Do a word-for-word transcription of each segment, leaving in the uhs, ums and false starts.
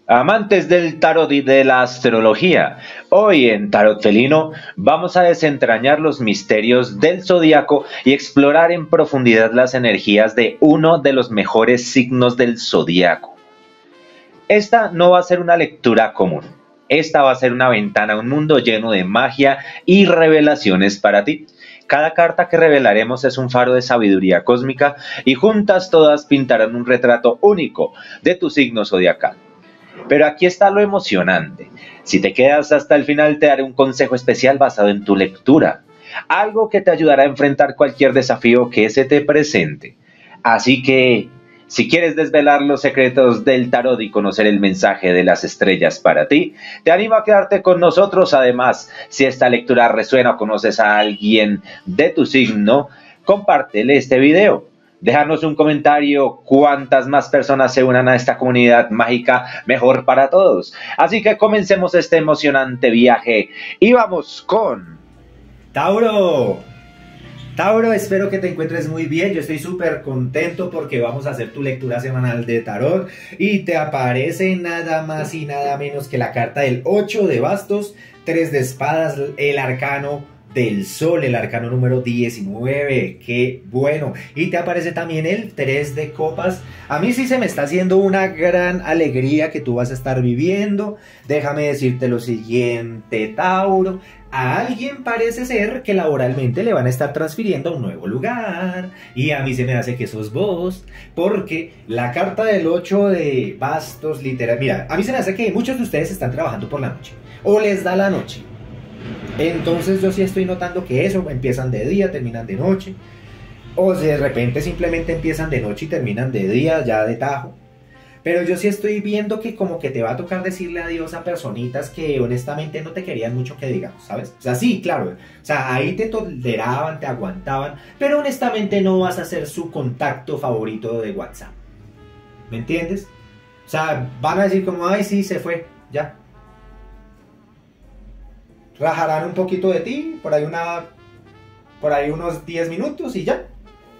Amantes del tarot y de la astrología, hoy en Tarot Felino vamos a desentrañar los misterios del zodiaco y explorar en profundidad las energías de uno de los mejores signos del zodiaco. Esta no va a ser una lectura común, esta va a ser una ventana a un mundo lleno de magia y revelaciones para ti. Cada carta que revelaremos es un faro de sabiduría cósmica y juntas todas pintarán un retrato único de tu signo zodiacal. Pero aquí está lo emocionante. Si te quedas hasta el final te daré un consejo especial basado en tu lectura. Algo que te ayudará a enfrentar cualquier desafío que se te presente. Así que, si quieres desvelar los secretos del tarot y conocer el mensaje de las estrellas para ti, te animo a quedarte con nosotros. Además, si esta lectura resuena o conoces a alguien de tu signo, compártele este video. Déjanos un comentario, cuantas más personas se unan a esta comunidad mágica, mejor para todos. Así que comencemos este emocionante viaje y vamos con... ¡Tauro! Tauro, espero que te encuentres muy bien. Yo estoy súper contento porque vamos a hacer tu lectura semanal de tarot y te aparece nada más y nada menos que la carta del ocho de bastos, tres de espadas, el arcano del sol, el arcano número diecinueve, qué bueno. Y te aparece también el tres de copas. A mí sí se me está haciendo una gran alegría que tú vas a estar viviendo. Déjame decirte lo siguiente, Tauro. A alguien parece ser que laboralmente le van a estar transfiriendo a un nuevo lugar. Y a mí se me hace que sos vos, porque la carta del ocho de bastos, literal, mira, a mí se me hace que muchos de ustedes están trabajando por la noche, o les da la noche. Entonces yo sí estoy notando que eso, empiezan de día, terminan de noche, o de repente simplemente empiezan de noche y terminan de día, ya de tajo. Pero yo sí estoy viendo que como que te va a tocar decirle adiós a personitas que honestamente no te querían mucho, que digamos, ¿sabes? O sea, sí, claro, o sea, ahí te toleraban, te aguantaban, pero honestamente no vas a ser su contacto favorito de WhatsApp. ¿Me entiendes? O sea, van a decir como, ay, sí, se fue, ya. Rajarán un poquito de ti, por ahí, una, por ahí unos diez minutos y ya.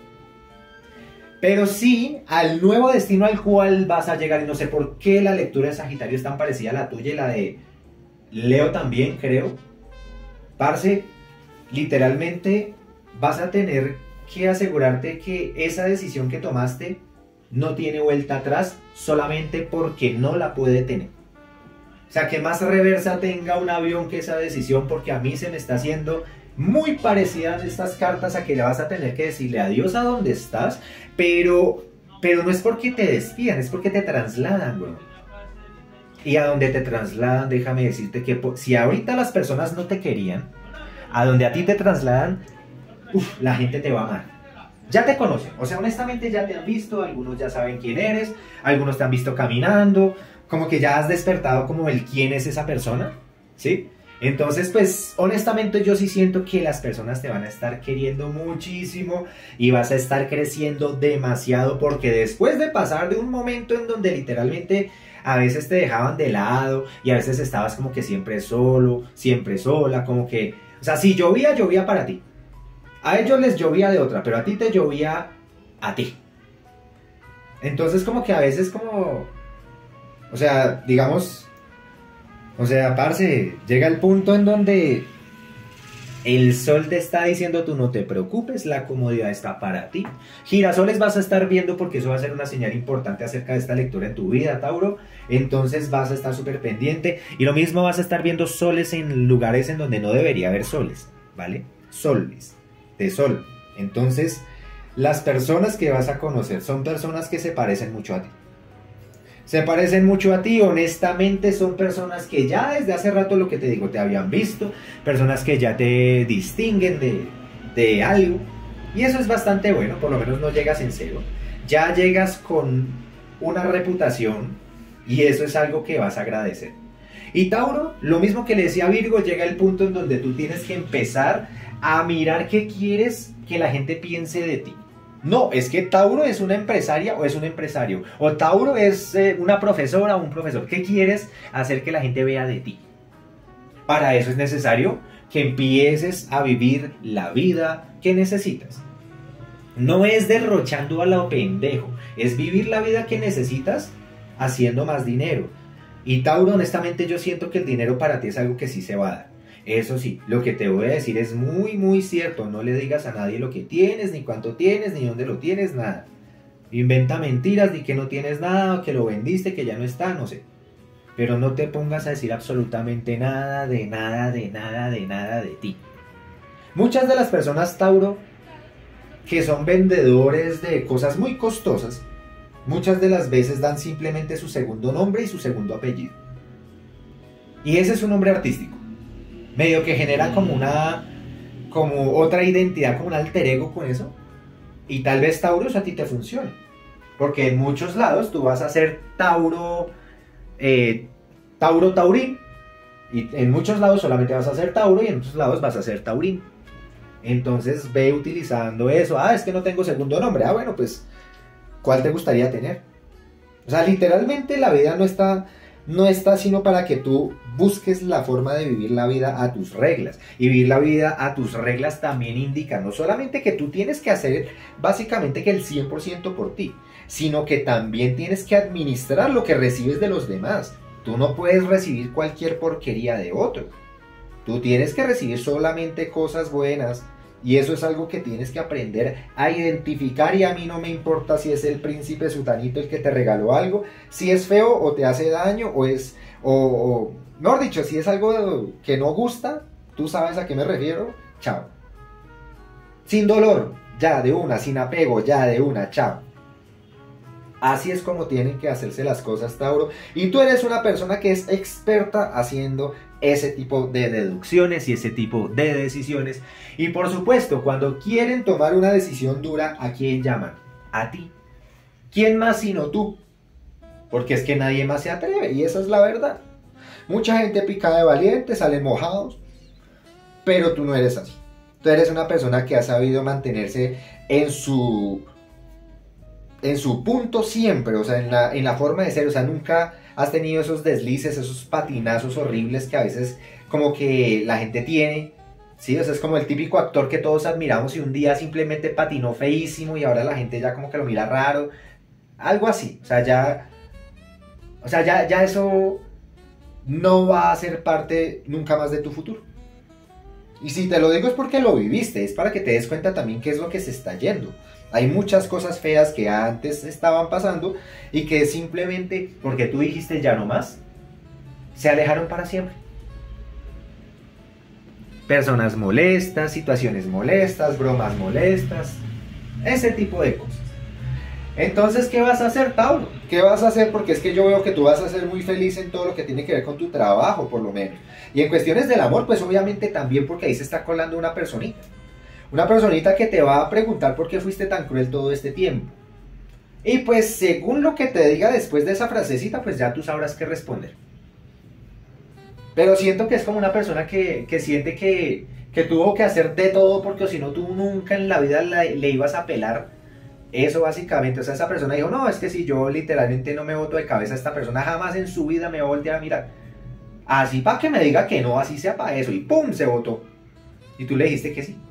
Pero sí, al nuevo destino al cual vas a llegar, y no sé por qué la lectura de Sagitario es tan parecida a la tuya y la de Leo también, creo. Parce, literalmente vas a tener que asegurarte que esa decisión que tomaste no tiene vuelta atrás solamente porque no la puede tener. O sea, que más reversa tenga un avión que esa decisión, porque a mí se me está haciendo muy parecida estas cartas a que le vas a tener que decirle adiós a donde estás, pero, pero no es porque te despidan, es porque te trasladan, güey. Y a donde te trasladan, déjame decirte que si ahorita las personas no te querían, a donde a ti te trasladan, uf, la gente te va a amar. Ya te conocen, o sea, honestamente ya te han visto, algunos ya saben quién eres, algunos te han visto caminando, como que ya has despertado como el quién es esa persona, ¿sí? Entonces, pues, honestamente yo sí siento que las personas te van a estar queriendo muchísimo y vas a estar creciendo demasiado, porque después de pasar de un momento en donde literalmente a veces te dejaban de lado y a veces estabas como que siempre solo, siempre sola, como que, o sea, si llovía, llovía para ti. A ellos les llovía de otra, pero a ti te llovía a ti. Entonces como que a veces como... O sea, digamos, o sea, parce, llega el punto en donde el sol te está diciendo tú no te preocupes, la comodidad está para ti. Girasoles vas a estar viendo porque eso va a ser una señal importante acerca de esta lectura en tu vida, Tauro. Entonces vas a estar súper pendiente y lo mismo vas a estar viendo soles en lugares en donde no debería haber soles, ¿vale? Soles, de sol. Entonces, las personas que vas a conocer son personas que se parecen mucho a ti. Se parecen mucho a ti, honestamente son personas que ya desde hace rato, lo que te digo, te habían visto, personas que ya te distinguen de, de algo, y eso es bastante bueno, por lo menos no llegas en cero, ya llegas con una reputación, y eso es algo que vas a agradecer. Y Tauro, lo mismo que le decía a Virgo, llega el punto en donde tú tienes que empezar a mirar qué quieres que la gente piense de ti. No, es que Tauro es una empresaria o es un empresario, o Tauro es eh, una profesora o un profesor. ¿Qué quieres hacer que la gente vea de ti? Para eso es necesario que empieces a vivir la vida que necesitas. No es derrochando a lo pendejo, es vivir la vida que necesitas haciendo más dinero. Y Tauro, honestamente yo siento que el dinero para ti es algo que sí se va a dar. Eso sí, lo que te voy a decir es muy muy cierto. No le digas a nadie lo que tienes, ni cuánto tienes, ni dónde lo tienes, nada. Inventa mentiras, di que no tienes nada, que lo vendiste, que ya no está, no sé. Pero no te pongas a decir absolutamente nada, de nada, de nada, de nada de ti. Muchas de las personas Tauro que son vendedores de cosas muy costosas, muchas de las veces dan simplemente su segundo nombre y su segundo apellido. Y ese es un nombre artístico. Medio que genera como una, como otra identidad, como un alter ego con eso. Y tal vez Tauro eso a ti te funcione. Porque en muchos lados tú vas a ser Tauro, eh, Tauro Taurín. Y en muchos lados solamente vas a ser Tauro y en otros lados vas a ser Taurín. Entonces ve utilizando eso. Ah, es que no tengo segundo nombre. Ah, bueno, pues, ¿cuál te gustaría tener? O sea, literalmente la vida no está, no está sino para que tú busques la forma de vivir la vida a tus reglas. Y vivir la vida a tus reglas también indica no solamente que tú tienes que hacer básicamente que el cien por ciento por ti, sino que también tienes que administrar lo que recibes de los demás. Tú no puedes recibir cualquier porquería de otro. Tú tienes que recibir solamente cosas buenas. Y eso es algo que tienes que aprender a identificar. Y a mí no me importa si es el príncipe sutanito el que te regaló algo, si es feo o te hace daño o es, o, o mejor dicho, si es algo que no gusta, tú sabes a qué me refiero, chao. Sin dolor, ya de una, sin apego, ya de una, chao. Así es como tienen que hacerse las cosas, Tauro. Y tú eres una persona que es experta haciendo ese tipo de deducciones y ese tipo de decisiones. Y por supuesto, cuando quieren tomar una decisión dura, ¿a quién llaman? A ti. ¿Quién más sino tú? Porque es que nadie más se atreve y esa es la verdad. Mucha gente pica de valiente, salen mojados, pero tú no eres así. Tú eres una persona que ha sabido mantenerse en su... en su punto siempre, o sea, en la, en la forma de ser, o sea, nunca has tenido esos deslices, esos patinazos horribles que a veces como que la gente tiene, ¿sí? O sea, es como el típico actor que todos admiramos y un día simplemente patinó feísimo y ahora la gente ya como que lo mira raro, algo así, o sea, ya, o sea, ya, ya eso no va a ser parte nunca más de tu futuro. Y si te lo digo es porque lo viviste, es para que te des cuenta también qué es lo que se está yendo. Hay muchas cosas feas que antes estaban pasando y que simplemente porque tú dijiste ya no más, se alejaron para siempre. Personas molestas, situaciones molestas, bromas molestas, ese tipo de cosas. Entonces, ¿qué vas a hacer, Tauro? ¿Qué vas a hacer? Porque es que yo veo que tú vas a ser muy feliz en todo lo que tiene que ver con tu trabajo, por lo menos. Y en cuestiones del amor, pues obviamente también porque ahí se está colando una personita. Una personita que te va a preguntar por qué fuiste tan cruel todo este tiempo. Y pues según lo que te diga después de esa frasecita, pues ya tú sabrás qué responder. Pero siento que es como una persona que, que siente que, que tuvo que hacer de todo porque si no tú nunca en la vida le, le ibas a pelar. Eso básicamente, o sea, esa persona dijo, no, es que si yo literalmente no me boto de cabeza, esta persona jamás en su vida me va a voltear a mirar. Así para que me diga que no, así sea para eso. Y ¡pum! Se botó. Y tú le dijiste que sí.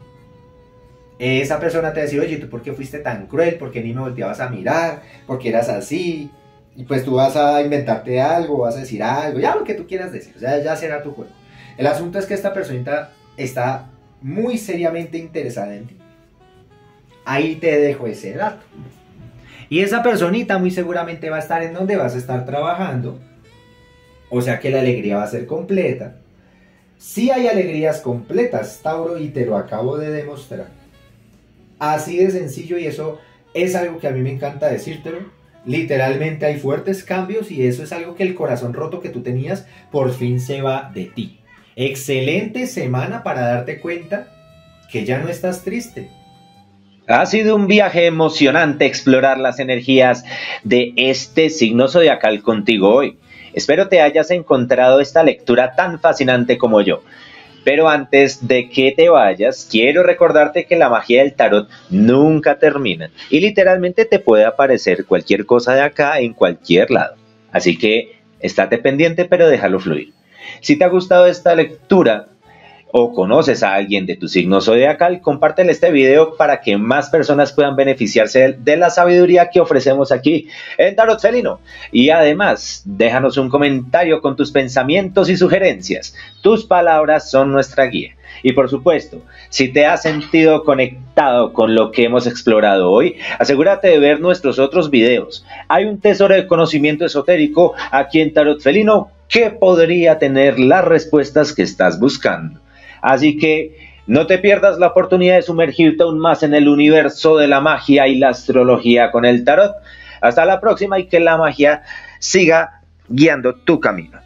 Esa persona te decía, oye, ¿tú por qué fuiste tan cruel? ¿Por qué ni me volteabas a mirar? ¿Por qué eras así? Y pues tú vas a inventarte algo, vas a decir algo, ya lo que tú quieras decir, o sea, ya será tu juego. El asunto es que esta personita está muy seriamente interesada en ti. Ahí te dejo ese dato. Y esa personita muy seguramente va a estar en donde vas a estar trabajando, o sea que la alegría va a ser completa. Sí hay alegrías completas, Tauro, y te lo acabo de demostrar. Así de sencillo, y eso es algo que a mí me encanta decírtelo. Literalmente hay fuertes cambios y eso es algo que el corazón roto que tú tenías por fin se va de ti. Excelente semana para darte cuenta que ya no estás triste. Ha sido un viaje emocionante explorar las energías de este signo zodiacal contigo hoy. Espero te hayas encontrado esta lectura tan fascinante como yo. Pero antes de que te vayas, quiero recordarte que la magia del tarot nunca termina y literalmente te puede aparecer cualquier cosa de acá en cualquier lado. Así que estate pendiente, pero déjalo fluir. Si te ha gustado esta lectura o conoces a alguien de tu signo zodiacal, compártele este video para que más personas puedan beneficiarse de la sabiduría que ofrecemos aquí en Tarot Felino. Y además, déjanos un comentario con tus pensamientos y sugerencias. Tus palabras son nuestra guía. Y por supuesto, si te has sentido conectado con lo que hemos explorado hoy, asegúrate de ver nuestros otros videos. Hay un tesoro de conocimiento esotérico aquí en Tarot Felino que podría tener las respuestas que estás buscando. Así que no te pierdas la oportunidad de sumergirte aún más en el universo de la magia y la astrología con el tarot. Hasta la próxima y que la magia siga guiando tu camino.